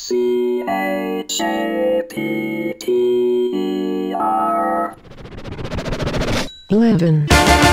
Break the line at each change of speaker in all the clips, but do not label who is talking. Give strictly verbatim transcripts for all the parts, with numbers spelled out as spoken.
C H A P T E R.
Eleven.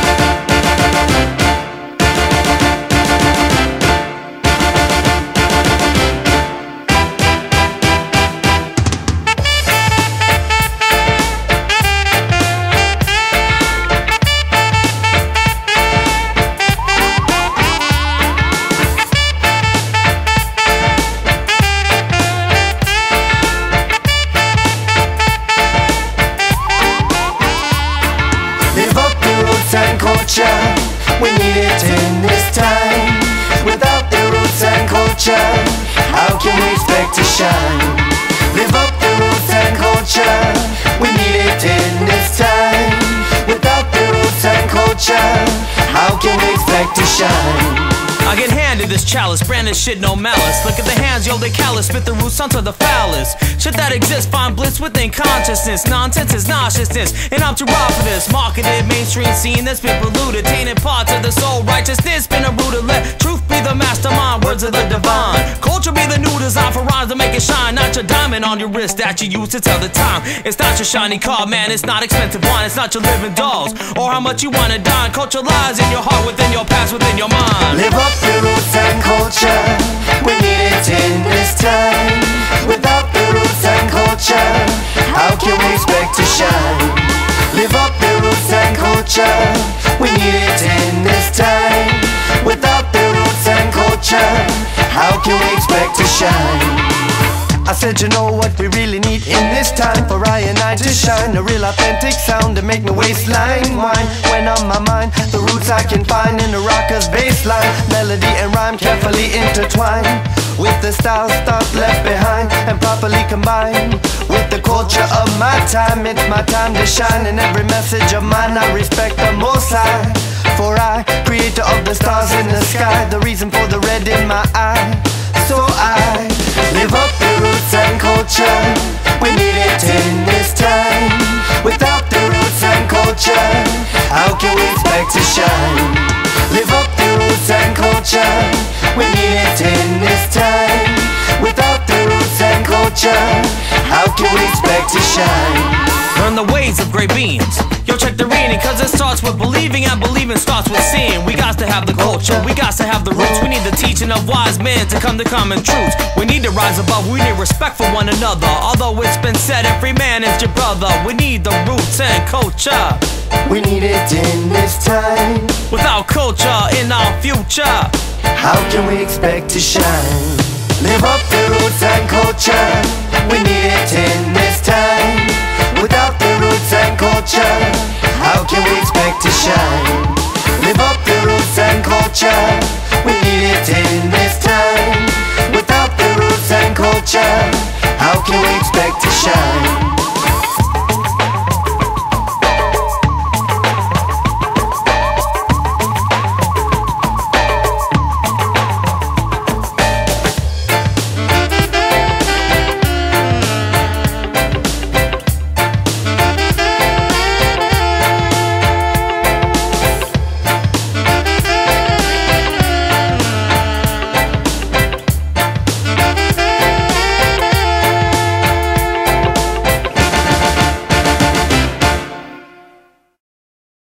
And culture, we need it in this time. Without the roots and culture, how can we expect to shine? Live up the roots and culture, we need it in this time. Without the roots and culture, how can we expect to shine?
I get handed this chalice, branded shit, no malice. Look at the hands, yo, they callous, spit the roots onto the phallus. Shit that exists, find bliss within consciousness. Nonsense is nauseousness, and I'm too raw for this. Marketed, mainstream scene that's been polluted. Tainted parts of the soul, righteousness been uprooted. Let truth be the mastermind, words of the divine. Culture be the new design for rhymes to make it shine. Not your diamond on your wrist that you use to tell the time. It's not your shiny car, man, it's not expensive wine. It's not your living dolls, or how much you wanna dine. Culture lies in your heart, within your past, within your mind.
Live up the roots and culture, we need it in this time. Without the roots and culture, how can we expect to shine? Live up the roots and culture, we need it in this time. Without the roots and culture, how can we expect to shine? I said, you know what we really need in this time? For I and I to shine, a real authentic sound to make my waistline whine. When on my mind, the roots I can find in the rocker's bassline. Melody and rhyme carefully intertwined with the styles thought left behind and properly combined with the culture of my time. It's my time to shine, and every message of mine I respect the Most High. For I, creator of the stars in the sky, the reason for the red in my eye. So I live up the roots and culture, we need it in this time. Without the roots and culture, how can we expect to shine? Live up the roots and culture, we need it in this time. Without the roots and culture, how can we expect to shine?
Learn the ways of great beings. Yo, check the reading, cause it starts with believing, and believing starts with seeing. We got to have the culture, we got to have the roots. We need the teaching of wise men to come to common truths. We need to rise above, we need respect for one another. Although it's been said, every man is your brother. We need the roots and culture,
we need it in this time.
Without culture in our future,
how can we expect to shine? Live up the roots and